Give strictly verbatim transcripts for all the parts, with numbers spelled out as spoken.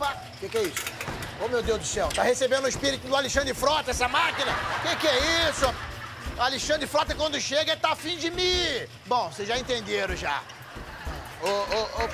Opa! O que, que é isso? Ô, meu Deus do céu, tá recebendo o espírito do Alexandre Frota, essa máquina? O que, que é isso? Alexandre Frota, quando chega, tá afim de mim. Bom, vocês já entenderam, já. Ô, ô, ô...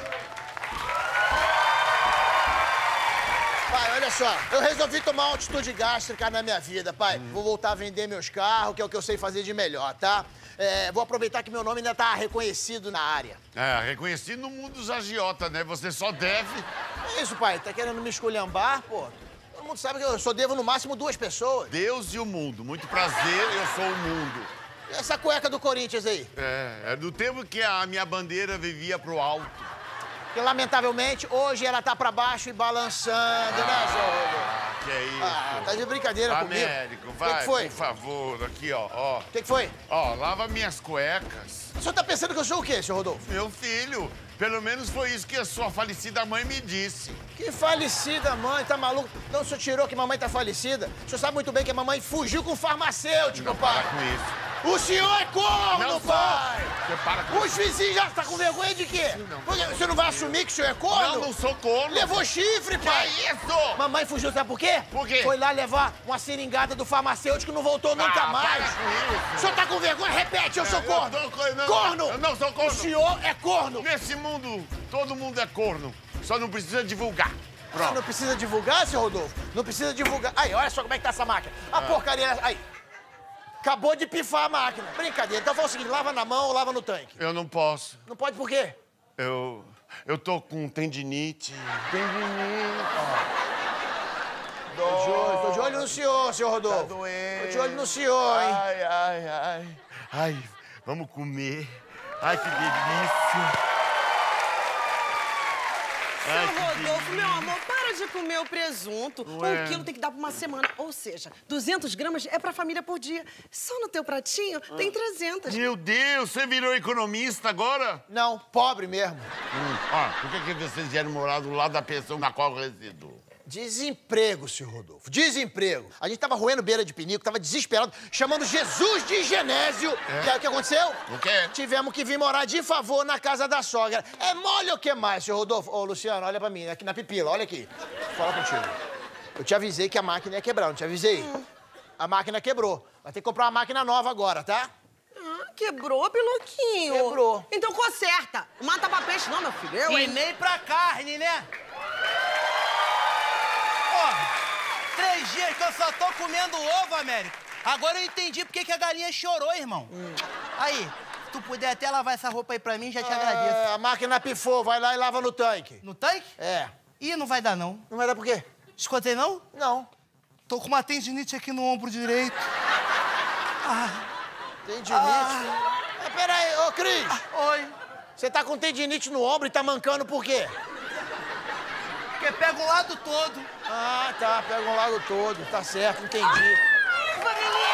Pai, olha só, eu resolvi tomar uma atitude gástrica na minha vida, pai. Hum. Vou voltar a vender meus carros, que é o que eu sei fazer de melhor, tá? É, vou aproveitar que meu nome ainda tá reconhecido na área. É, reconhecido no mundo dos agiotas, né? Você só deve... É isso, pai. Tá querendo me esculhambar, pô? Todo mundo sabe que eu só devo no máximo duas pessoas. Deus e o mundo. Muito prazer, eu sou o mundo. E essa cueca do Corinthians aí? É, é do tempo que a minha bandeira vivia pro alto. Que, lamentavelmente, hoje ela tá pra baixo e balançando, ah, né, senhor? Que é isso? Ah, tá de brincadeira comigo. Américo, vai, que que foi? por favor, aqui, ó, ó. O que, que foi? Ó, lava minhas cuecas. O senhor tá pensando que eu sou o quê, senhor Rodolfo? Meu filho, pelo menos foi isso que a sua falecida mãe me disse. Que falecida mãe, tá maluco? Não, o senhor tirou que mamãe tá falecida? O senhor sabe muito bem que a mamãe fugiu com o farmacêutico, Não, pai. para com isso. O senhor é corno, não pai! Você para com Os vizinhos já tá com vergonha de quê? Não. Porque você não vai assumir que o senhor é corno? Não, não sou corno. Levou chifre, pai! Que isso? Mamãe fugiu, sabe por quê? Por quê? Foi lá levar uma seringada do farmacêutico e não voltou nunca Ah, mais. para com isso. O senhor tá com vergonha? Repete, eu sou corno! Eu tô, não, corno! Eu não sou corno. O senhor é corno! Nesse mundo, todo mundo é corno. Só não precisa divulgar. Pronto. Ah, não precisa divulgar, seu Rodolfo? Não precisa divulgar. Aí, olha só como é que tá essa máquina. A ah. porcaria... Aí. Acabou de pifar a máquina. Brincadeira. Então faz o seguinte, lava na mão ou lava no tanque? Eu não posso. Não pode por quê? Eu... Eu tô com tendinite. Tendinite. Tô de olho, tô de olho no senhor, senhor Rodolfo. Tá doendo. Tô de olho no senhor, hein? Ai, ai, ai. Ai, vamos comer. Ai, que delícia. Ai, seu Rodolfo, meu amor, para de comer o presunto. Ué. Um quilo tem que dar pra uma semana. Ou seja, duzentas gramas é pra família por dia. Só no teu pratinho ah. tem trezentas. Meu Deus, você virou economista agora? Não, pobre mesmo. Hum, ó, por que, que vocês vieram morar do lado da pensão na qual eu resido? Desemprego, senhor Rodolfo. Desemprego. A gente tava roendo beira de pinico, tava desesperado, chamando Jesus de Genésio. É. Que, o que aconteceu? O quê? Tivemos que vir morar de favor na casa da sogra. É mole ou que mais, senhor Rodolfo? Ô, Luciano, olha pra mim, aqui na pipila, olha aqui. Vou falar contigo. Eu te avisei que a máquina ia quebrar, não te avisei? Hum. A máquina quebrou. Vai ter que comprar uma máquina nova agora, tá? Ah, quebrou, Piloquinho? Quebrou. Então conserta. Não mata pra peixe não, meu filho. Eu, e hein? nem pra carne, né? Três dias que eu só tô comendo ovo, Américo. Agora eu entendi porque que a galinha chorou, irmão. Hum. Aí, se tu puder até lavar essa roupa aí pra mim, já te é, agradeço. A máquina pifou, vai lá e lava no tanque. No tanque? É. Ih, não vai dar, não. Não vai dar por quê? Escutei, não? Não. Tô com uma tendinite aqui no ombro direito. Ah. Tendinite? Ah. Mas peraí, ô, Cris. Ah, oi. Você tá com tendinite no ombro e tá mancando por quê? Porque pega o lado todo. Ah, tá. Pega um lago todo. Tá certo, entendi. Ai, família!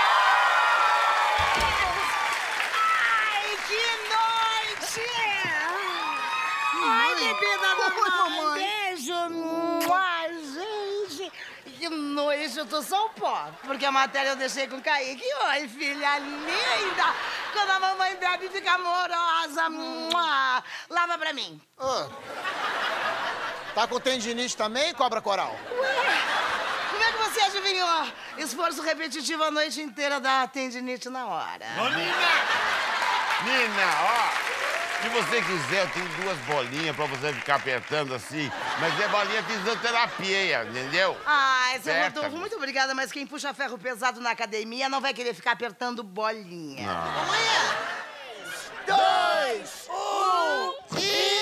Ai, que noite! Ai, bebida da mamãe. Beijo. Ai, gente. Que noite. Eu tô só um pó. Porque a matéria eu deixei com o Kaique. Oi, filha linda. Quando a mamãe bebe, fica amorosa. Lava pra mim. Ah. Tá com tendinite também, cobra coral? Ué, como é que você adivinhou? Esforço repetitivo a noite inteira dá tendinite na hora. Ô, Nina! Nina, ó, se você quiser, eu tenho duas bolinhas pra você ficar apertando assim. Mas é bolinha de fisioterapia, entendeu? Ai, seu Certo. Rodolfo, muito obrigada, mas quem puxa ferro pesado na academia não vai querer ficar apertando bolinha. Não. Amanhã. Dois, um e...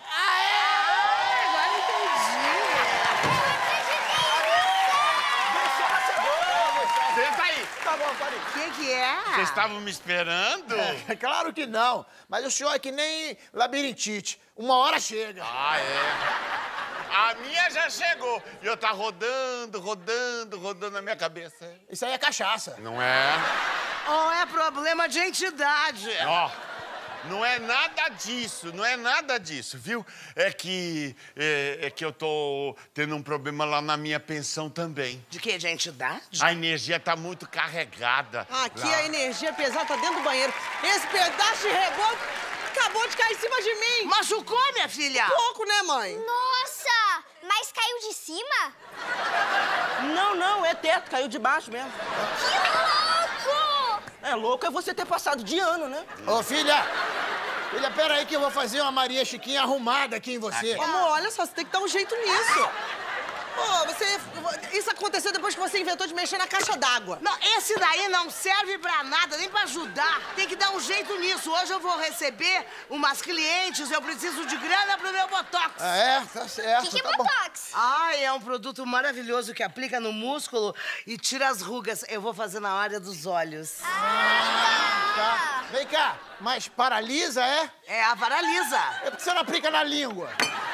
Senta aí! Tá bom, pode ir. O que que é? Vocês estavam me esperando? É, claro que não. Mas o senhor é que nem labirintite. Uma hora chega. Ah, é? A minha já chegou. E eu tá rodando, rodando, rodando na minha cabeça. Isso aí é cachaça. Não é? Ou é problema de entidade? Ó, não é nada disso, não é nada disso, viu? É que, é, é que eu tô tendo um problema lá na minha pensão também. De quê? De entidade? A energia tá muito carregada. Aqui lá. a energia pesada tá dentro do banheiro. Esse pedaço de reboco acabou de cair em cima de mim. Machucou, minha filha? Pouco, né, mãe? Nossa! Mas caiu de cima? Não, não, é teto, caiu de baixo mesmo. Que louco! É, louco é você ter passado de ano, né? Ô, filha! Filha, pera aí que eu vou fazer uma Maria Chiquinha arrumada aqui em você. Amor, olha só, você tem que dar um jeito nisso. Pô, você... Isso aconteceu depois que você inventou de mexer na caixa d'água. Não, esse daí não serve pra nada, nem pra ajudar. Tem que dar um jeito nisso. Hoje eu vou receber umas clientes, eu preciso de grana pro meu Botox. Ah, é? Tá certo, O que, que tá é bom. Botox? Ai, é um produto maravilhoso que aplica no músculo e tira as rugas. Eu vou fazer na área dos olhos. Tá. Vem cá, mas paralisa, é? É a Varalisa. É porque você não aplica na língua.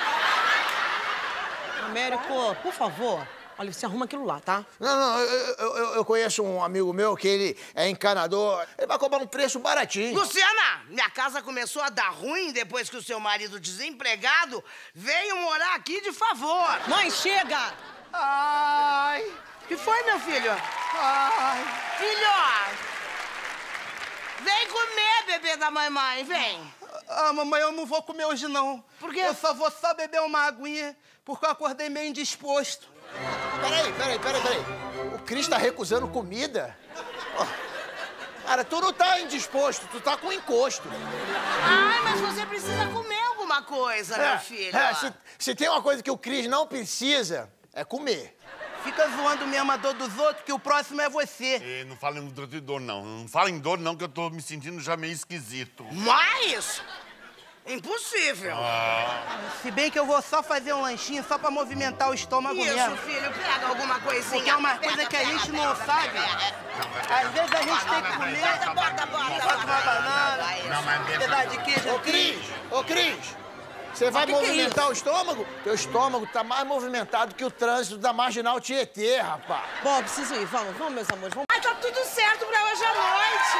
Américo, por favor, olha, você arruma aquilo lá, tá? Não, não, eu, eu, eu conheço um amigo meu que ele é encanador. Ele vai cobrar um preço baratinho. Luciana, minha casa começou a dar ruim depois que o seu marido desempregado veio morar aqui de favor. Mãe, chega! Ai, que foi, meu filho? Ai, filho, vem comer, bebê da mamãe, vem. Ah, mamãe, eu não vou comer hoje, não. Por quê? Eu só vou só beber uma aguinha, porque eu acordei meio indisposto. Peraí, peraí, peraí, peraí. O Cris tá recusando comida? Ó, cara, tu não tá indisposto, tu tá com encosto. Ai, mas você precisa comer alguma coisa, meu filho. É, se, se tem uma coisa que o Cris não precisa, é comer. Fica zoando mesmo a dor dos outros, que o próximo é você. E não fala em dor de dor, não. Não fala em dor, não, que eu tô me sentindo já meio esquisito. Mas, impossível. Se bem que eu vou só fazer um lanchinho, só pra movimentar o estômago Isso, mesmo. filho, pega alguma coisinha. Porque é uma Pega, coisa que a pega, gente pega, não pega, sabe. pega. Às vezes a gente tem que comer. Bota, bota, bota, Bota uma banana, Não, mas um deixa- pedaço de queijo Ô, aqui. Cris, ô, Cris, você vai que que é movimentar o estômago? Teu estômago tá mais movimentado que o trânsito da Marginal Tietê, rapaz. Bom, eu preciso ir. Vamos, vamos, meus amores, vamos. Ai, tá tudo certo pra hoje à noite.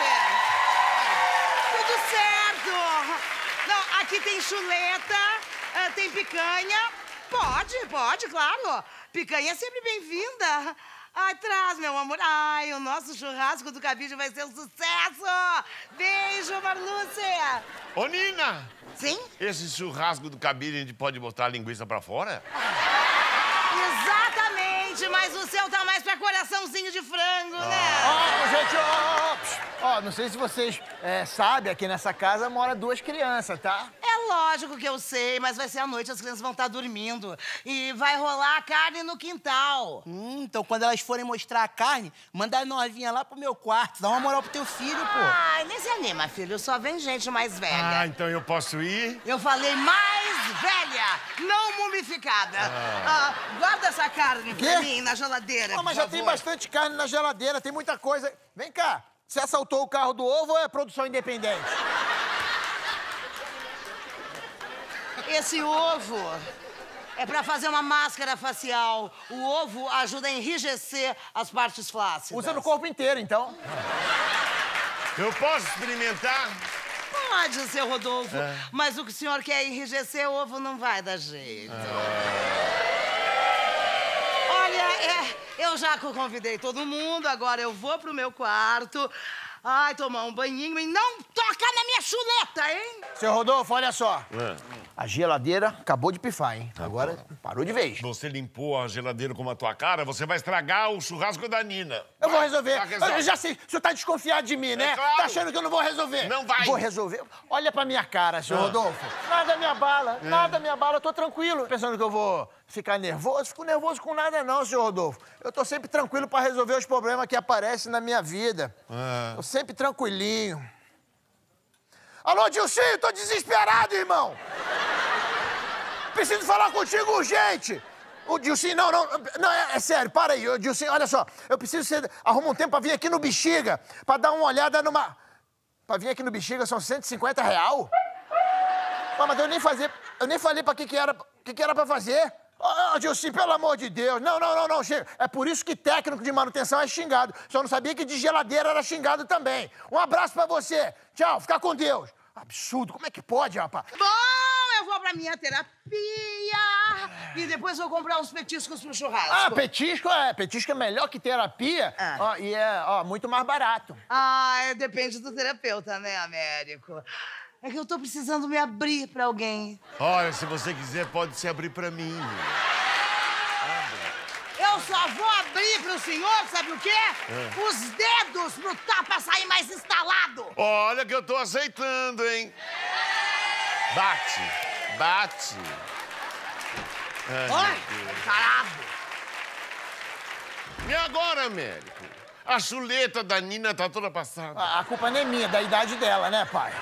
Tudo certo. Não, aqui tem chuleta, ah, tem picanha. Pode, pode, claro. Picanha é sempre bem-vinda. Ai, traz, meu amor. Ai, o nosso churrasco do cabide vai ser um sucesso. Beijo, Marlúcia. Ô, Nina! Sim? Esse churrasco do cabide, a gente pode botar a linguiça pra fora? Exatamente, mas o seu tá mais pra coraçãozinho de frango, né? Ó, gente, ó, ó, psh, ó, não sei se vocês é, sabem, aqui nessa casa mora duas crianças, tá? É lógico que eu sei, mas vai ser à noite, as crianças vão estar dormindo. E vai rolar a carne no quintal. Hum, então quando elas forem mostrar a carne, manda a novinha lá pro meu quarto. Dá uma moral pro teu filho, pô. Ai, nem se anima, filho, só vem gente mais velha. Ah, então eu posso ir? Eu falei mais velha, não mumificada. Ah, guarda essa carne Quê? pra mim na geladeira, Não, mas por já tem favor. bastante carne na geladeira, tem muita coisa. Vem cá, você assaltou o carro do ovo ou é produção independente? Esse ovo é pra fazer uma máscara facial. O ovo ajuda a enrijecer as partes flácidas. Usa no corpo inteiro, então. Eu posso experimentar? Pode, seu Rodolfo, mas o que o senhor quer enrijecer, o ovo não vai dar jeito. Olha, é, eu já convidei todo mundo, agora eu vou pro meu quarto. Ai, tomar um banhinho e não toca na minha chuleta, hein? Seu Rodolfo, olha só. É. A geladeira acabou de pifar, hein? Agora parou de vez. Você limpou a geladeira com a tua cara, você vai estragar o churrasco da Nina. Eu vou resolver. Vai, resolve. Eu já sei, o senhor tá desconfiado de mim, né? claro. Tá achando que eu não vou resolver? Não vai. Vou resolver. Olha pra minha cara, senhor Rodolfo. Nada me abala, nada me abala, eu tô tranquilo. Pensando que eu vou ficar nervoso? Fico nervoso com nada não, senhor Rodolfo. Eu tô sempre tranquilo pra resolver os problemas que aparecem na minha vida. É. Tô sempre tranquilinho. Alô, Dilcinho, tô desesperado, irmão. Preciso falar contigo urgente. O Dilcinho, não, não, não, é, é sério, para aí. Ô, Dilcinho, olha só, eu preciso que você arruma um tempo pra vir aqui no Bexiga, pra dar uma olhada numa... Pra vir aqui no Bexiga são cento e cinquenta real? Pô, mas eu nem fazer, eu nem falei pra que que era, que que era pra fazer. Ô, ô, Dilcinho, pelo amor de Deus, não, não, não, não, chega. É por isso que técnico de manutenção é xingado. Só não sabia que de geladeira era xingado também. Um abraço pra você. Tchau, fica com Deus. Absurdo, como é que pode, rapaz? Bom, eu vou pra minha terapia e depois vou comprar uns petiscos pro churrasco. Ah, petisco é, petisco é melhor que terapia. Ah. Ó, e é, ó, muito mais barato. Ah, é, depende do terapeuta, né, Américo? É que eu tô precisando me abrir pra alguém. Olha, se você quiser, pode se abrir pra mim. Eu só vou abrir pro senhor, sabe o quê? É. Os dedos pro tapa sair mais instalado. Olha que eu tô aceitando, hein? Bate, bate. Ai, Oi, caralho. E agora, Américo? A chuleta da Nina tá toda passada. A, a culpa não é minha, da idade dela, né, pai?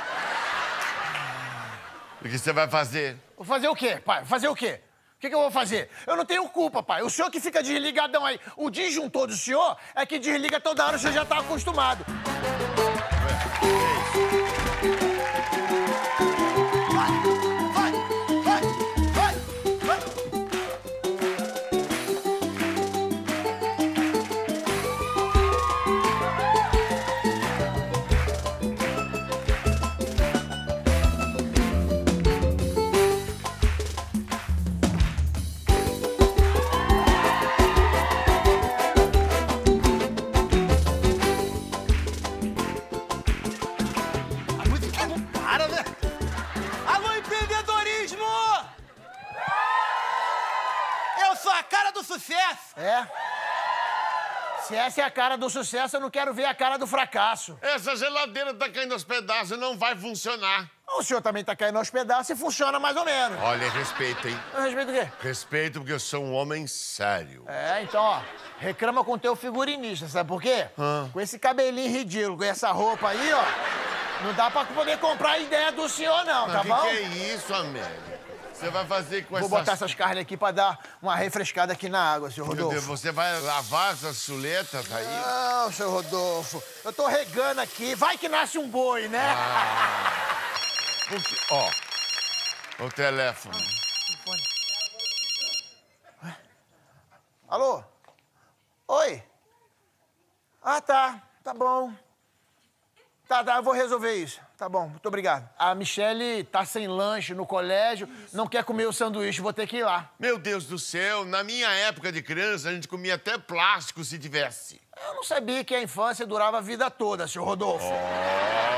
O que você vai fazer? Vou fazer o quê, pai? Fazer o quê? O que, que eu vou fazer? Eu não tenho culpa, pai. O senhor que fica desligadão aí. O disjuntor do senhor é que desliga toda hora, o senhor já tá acostumado. Vai, vai, vai, vai. A música não para, né? Alô, empreendedorismo! Eu sou a cara do sucesso! É? Se essa é a cara do sucesso, eu não quero ver a cara do fracasso. Essa geladeira tá caindo aos pedaços e não vai funcionar. O senhor também tá caindo aos pedaços e funciona mais ou menos. Olha, respeita, hein? Eu respeito o quê? Respeito porque eu sou um homem sério. É, então, ó, reclama com o teu figurinista, sabe por quê? Com esse cabelinho ridículo, com essa roupa aí, ó, não dá pra poder comprar a ideia do senhor, não, Mas tá que bom? que é isso, Américo? Você vai fazer com Vou essas... botar essas carnes aqui pra dar uma refrescada aqui na água, senhor Meu Rodolfo. Deus, você vai lavar essas chuletas aí? Não, senhor Rodolfo, eu tô regando aqui, vai que nasce um boi, né? Ah. Porque, ó, o telefone. Alô? Oi? Ah, tá, tá bom. Tá, tá, eu vou resolver isso. Tá bom, muito obrigado. A Michele tá sem lanche no colégio, não quer comer o sanduíche, vou ter que ir lá. Meu Deus do céu, na minha época de criança, a gente comia até plástico se tivesse. Eu não sabia que a infância durava a vida toda, senhor Rodolfo. Ó,